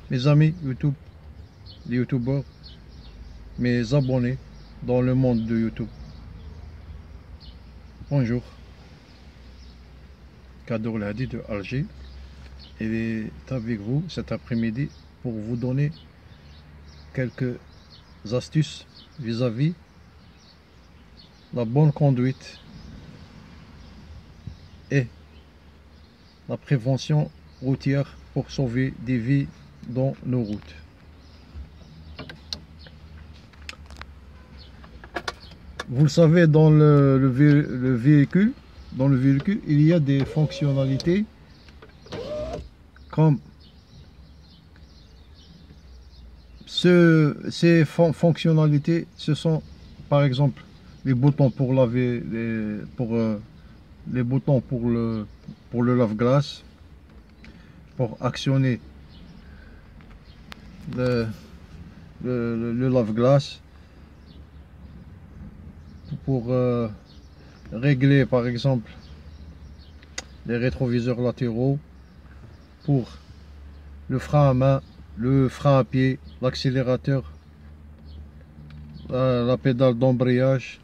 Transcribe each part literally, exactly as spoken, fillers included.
mes amis YouTube, les youtubeurs, mes abonnés dans le monde de YouTube. Bonjour, Kader Hadi de Alger. Il est avec vous cet après-midi pour vous donner quelques astuces vis-à-vis la bonne conduite et la prévention routière pour sauver des vies dans nos routes. Vous le savez, dans le, le, vé le véhicule, dans le véhicule, il y a des fonctionnalités comme ce, ces fon fonctionnalités, ce sont par exemple les boutons pour laver, les, pour euh, les boutons pour le pour le lave-glace, pour actionner le, le, le, le lave-glace, pour euh, régler par exemple les rétroviseurs latéraux, pour le frein à main, le frein à pied, l'accélérateur, la, la pédale d'embrayage.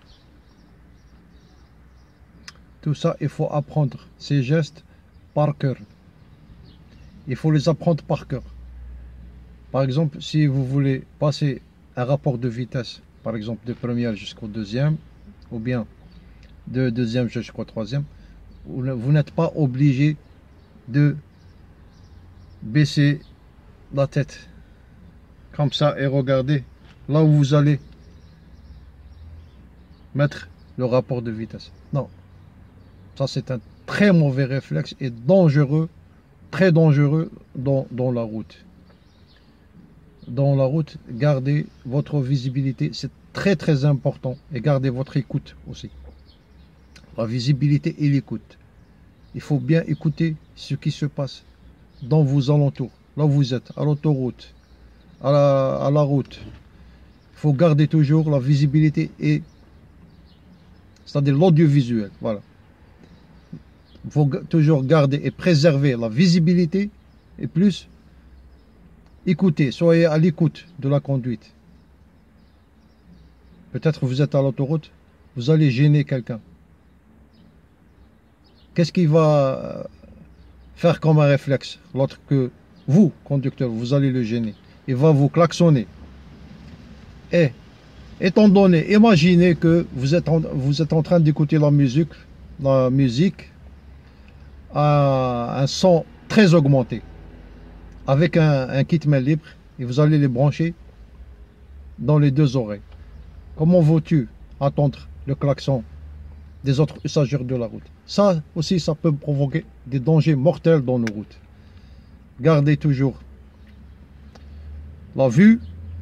Tout ça, il faut apprendre ces gestes par cœur. Il faut les apprendre par cœur. Par exemple, si vous voulez passer un rapport de vitesse, par exemple de première jusqu'au deuxième, ou bien de deuxième jusqu'au troisième, vous n'êtes pas obligé de baisser la tête comme ça et regarder là où vous allez mettre le rapport de vitesse. Non, ça c'est un très mauvais réflexe et dangereux, très dangereux dans, dans la route. Dans la route, gardez votre visibilité, c'est très très important, et gardez votre écoute aussi. La visibilité et l'écoute. Il faut bien écouter ce qui se passe dans vos alentours, là où vous êtes, à l'autoroute, à la, à la route. Il faut garder toujours la visibilité, et c'est-à-dire l'audiovisuel. Voilà. Il faut toujours garder et préserver la visibilité, et plus écoutez, soyez à l'écoute de la conduite. Peut-être vous êtes à l'autoroute, vous allez gêner quelqu'un. Qu'est-ce qui va faire comme un réflexe? L'autre que vous, conducteur, vous allez le gêner. Il va vous klaxonner. Et, étant donné, imaginez que vous êtes en, vous êtes en train d'écouter la musique, la musique à un son très augmenté, avec un, un kit main libre, et vous allez les brancher dans les deux oreilles. Comment veux-tu attendre le klaxon des autres usagers de la route? Ça aussi, ça peut provoquer des dangers mortels dans nos routes. Gardez toujours la vue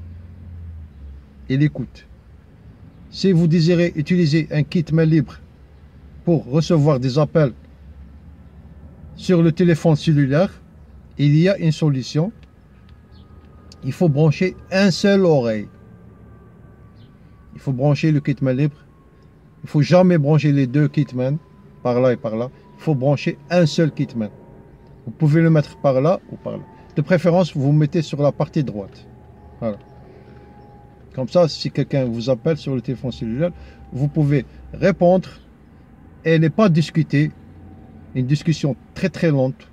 et l'écoute. Si vous désirez utiliser un kit main libre pour recevoir des appels sur le téléphone cellulaire, il y a une solution. Il faut brancher un seul oreille. Il faut brancher le kit main libre. Il ne faut jamais brancher les deux kit main, par là et par là. Il faut brancher un seul kit main. Vous pouvez le mettre par là ou par là. De préférence, vous mettez sur la partie droite. Voilà. Comme ça, si quelqu'un vous appelle sur le téléphone cellulaire, vous pouvez répondre et ne pas discuter. Une discussion très très lente.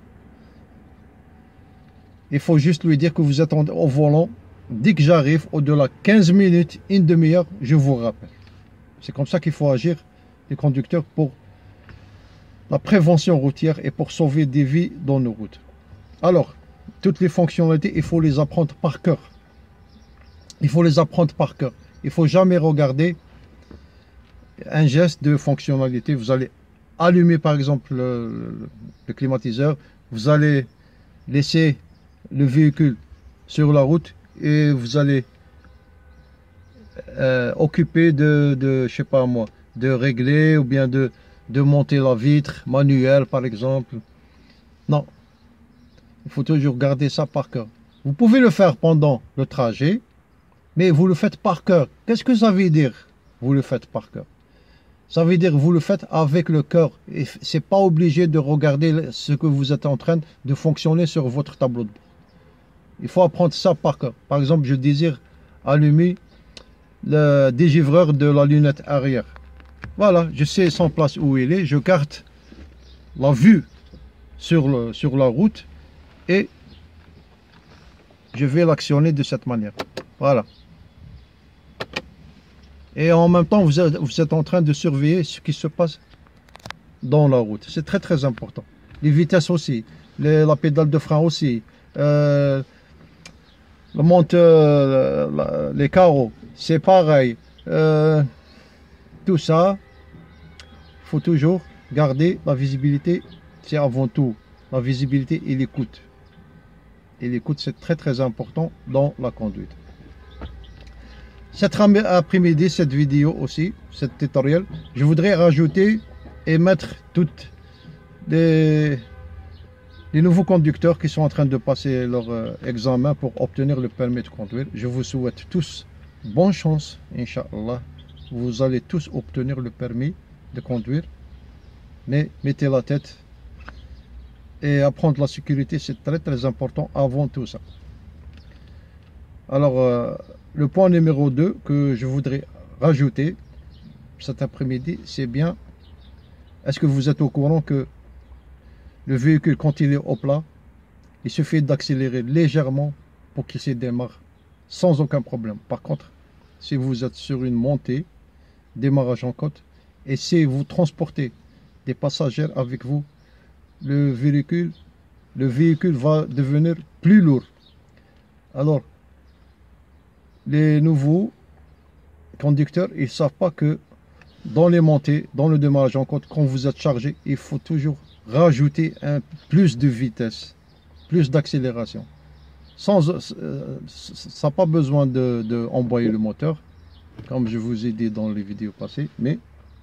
Il faut juste lui dire que vous êtes au volant. Dès que j'arrive, au-delà de quinze minutes, une demi-heure, je vous rappelle. C'est comme ça qu'il faut agir, les conducteurs, pour la prévention routière et pour sauver des vies dans nos routes. Alors, toutes les fonctionnalités, il faut les apprendre par cœur. Il faut les apprendre par cœur. Il ne faut jamais regarder un geste de fonctionnalité. Vous allez allumer par exemple le, le, le climatiseur. Vous allez laisser le véhicule sur la route et vous allez euh, occuper de, de, je sais pas moi, de régler ou bien de, de monter la vitre manuelle par exemple. Non, il faut toujours garder ça par cœur. Vous pouvez le faire pendant le trajet, mais vous le faites par cœur. Qu'est-ce que ça veut dire, vous le faites par cœur? Ça veut dire que vous le faites avec le cœur. Et c'est pas obligé de regarder ce que vous êtes en train de fonctionner sur votre tableau de bord. Il faut apprendre ça par cœur. Par exemple, je désire allumer le dégivreur de la lunette arrière. Voilà, je sais son place où il est. Je garde la vue sur, le, sur la route et je vais l'actionner de cette manière. Voilà. Et en même temps, vous êtes, vous êtes en train de surveiller ce qui se passe dans la route. C'est très très important. Les vitesses aussi, les, la pédale de frein aussi, euh, le monteur, la, les carreaux, c'est pareil. Euh, tout ça, il faut toujours garder la visibilité. C'est avant tout la visibilité et l'écoute. Et l'écoute, c'est très très important dans la conduite. Cet après-midi, cette vidéo aussi, cette tutoriel, je voudrais rajouter et mettre toutes les, les nouveaux conducteurs qui sont en train de passer leur euh, examen pour obtenir le permis de conduire. Je vous souhaite tous bonne chance, Inch'Allah. Vous allez tous obtenir le permis de conduire. Mais mettez la tête et apprendre la sécurité, c'est très très important avant tout ça. Alors, euh, le point numéro deux que je voudrais rajouter cet après-midi, c'est bien, est-ce que vous êtes au courant que le véhicule, quand il est au plat, il suffit d'accélérer légèrement pour qu'il se démarre sans aucun problème. Par contre, si vous êtes sur une montée, démarrage en côte, et si vous transportez des passagers avec vous, le véhicule, le véhicule va devenir plus lourd. Alors, les nouveaux conducteurs, ils ne savent pas que dans les montées, dans le démarrage en côte, quand vous êtes chargé, il faut toujours rajouter un plus de vitesse, plus d'accélération. Sans, euh, ça n'a pas besoin de, de envoyer le moteur, comme je vous ai dit dans les vidéos passées, mais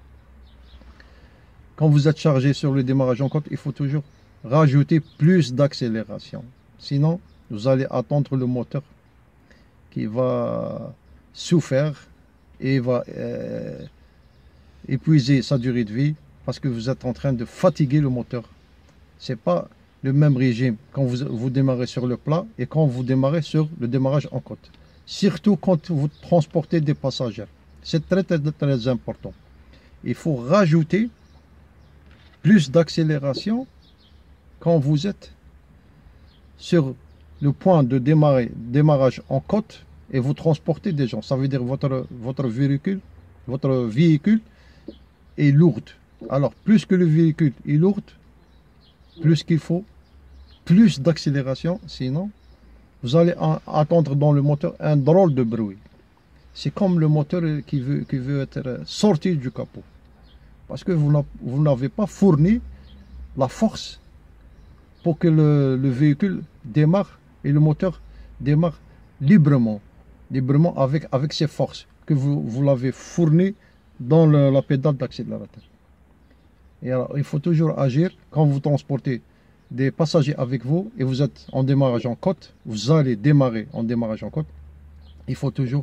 quand vous êtes chargé sur le démarrage en côte, il faut toujours rajouter plus d'accélération. Sinon, vous allez attendre le moteur qui va souffrir et va euh, épuiser sa durée de vie parce que vous êtes en train de fatiguer le moteur. Ce n'est pas le même régime quand vous, vous démarrez sur le plat et quand vous démarrez sur le démarrage en côte. Surtout quand vous transportez des passagers. C'est très, très très important. Il faut rajouter plus d'accélération quand vous êtes sur le point de démarrer, démarrage en côte et vous transportez des gens. Ça veut dire votre, votre véhicule, votre véhicule est lourd. Alors, plus que le véhicule est lourd, plus qu'il faut, plus d'accélération. Sinon, vous allez attendre dans le moteur un drôle de bruit. C'est comme le moteur qui veut, qui veut être sorti du capot. Parce que vous n'avez pas fourni la force pour que le, le véhicule démarre et le moteur démarre librement, librement avec, avec ses forces que vous, vous l'avez fourni dans le, la pédale d'accélérateur. Et alors, il faut toujours agir quand vous transportez des passagers avec vous et vous êtes en démarrage en côte, vous allez démarrer en démarrage en côte, il faut toujours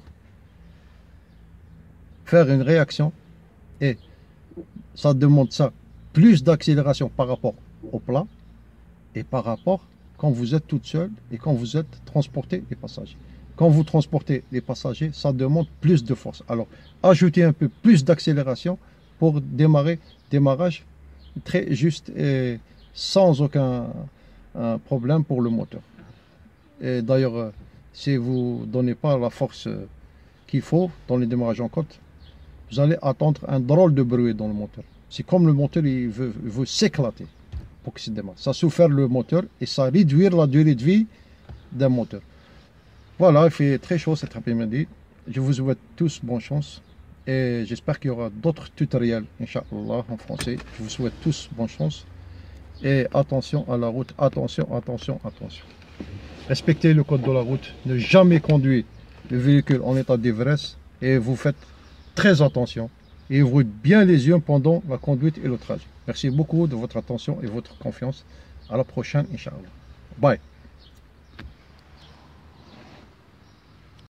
faire une réaction et ça demande ça, plus d'accélération par rapport au plat et par rapport quand vous êtes toute seule et quand vous êtes transporté les passagers. Quand vous transportez les passagers, ça demande plus de force. Alors, ajoutez un peu plus d'accélération pour démarrer, démarrage très juste et sans aucun euh, problème pour le moteur. Et d'ailleurs, euh, si vous ne donnez pas la force euh, qu'il faut dans les démarrages en côte, vous allez attendre un drôle de bruit dans le moteur. C'est comme le moteur, il veut, il veut s'éclater pour qu'il se démarre. Ça souffre le moteur et ça réduit la durée de vie d'un moteur. Voilà, il fait très chaud cet après-midi. Je vous souhaite tous bonne chance. Et j'espère qu'il y aura d'autres tutoriels, Inch'Allah, en français. Je vous souhaite tous bonne chance. Et attention à la route, attention, attention, attention. Respectez le code de la route. Ne jamais conduire le véhicule en état d'ivresse. Et vous faites très attention. Et ouvrez bien les yeux pendant la conduite et le trajet. Merci beaucoup de votre attention et votre confiance. À la prochaine, Inch'Allah. Bye.